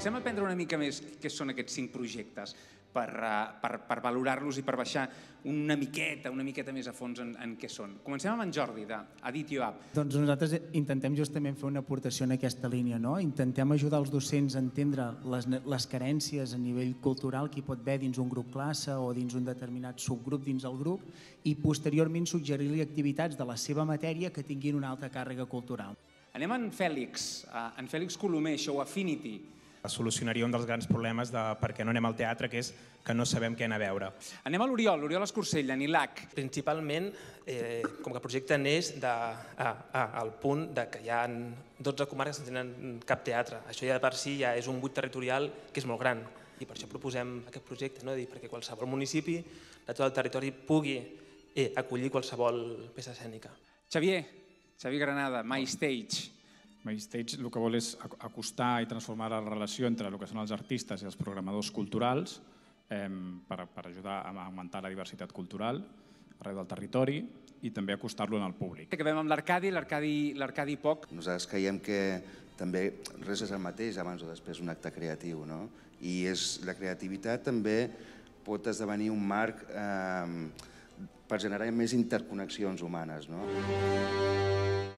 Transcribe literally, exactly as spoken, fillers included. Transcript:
Comencem a aprendre una mica més què són aquests cinc projectes per, per, per valorar-los i per baixar una miqueta, una miqueta més a fons en, en què són. Comencem amb en Jordi, d'Editio App. Doncs nosaltres intentem justament fer una aportació en aquesta línia, no? Intentem ajudar els docents a entendre les, les carències a nivell cultural que hi pot haver dins un grup classe o dins un determinat subgrup dins el grup i posteriorment suggerir-li activitats de la seva matèria que tinguin una alta càrrega cultural. Anem en Fèlix, en Fèlix Colomer, Show Affinity. Solucionaria un dels grans problemes de per què no anem al teatre, que és que no sabem què anar a veure. Anem a l'Oriol, l'Oriol Escorcell, de Nilac. Principalment, eh, com que el projecte neix de, ah, ah, al punt de que hi ha dotze comarques que no tenen cap teatre. Això ja de per si ja és un buit territorial que és molt gran. I per això proposem aquest projecte, no? perquè qualsevol municipi de tot el territori pugui eh, acollir qualsevol peça escènica. Xavier, Xavier Granada, MyStage. MyStage el que vol és acostar i transformar la relació entre el que són els artistes i els programadors culturals eh, per, per ajudar a augmentar la diversitat cultural arreu del territori i també acostar-lo al públic. Acabem amb l'Arcadi, l'Arcadi Poc. Nosaltres creiem que també res és el mateix abans o després un acte creatiu, no? I és, la creativitat també pot esdevenir un marc eh, per generar més interconnexions humanes, no?